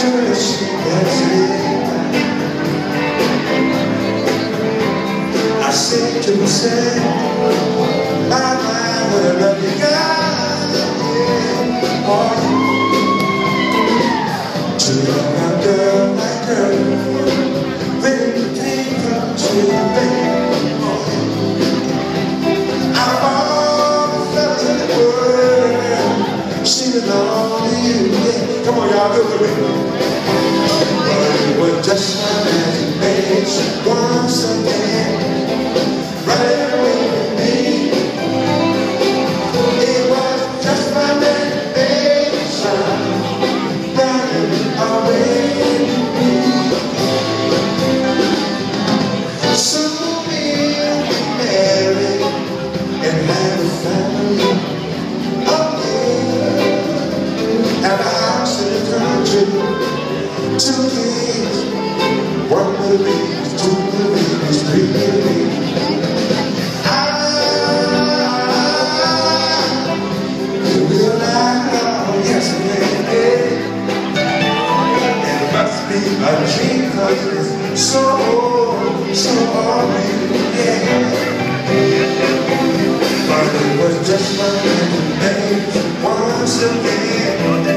she gets it. I say to myself, my what a lucky guy, yeah. Oh, to love a girl like her, when you came from to singing all to you, yeah. Come on, y'all, look at me. But it was just my imagination once again, right away with me. It was just my imagination, running away with me. Soon we'll be married and have a family. Have a house in the country, 2 kids, 1 little baby, 2 little babies, 3 little babies. Will I? Yes, baby. It must be a dream 'cause it's so real, yeah. But it was just my imagination once again.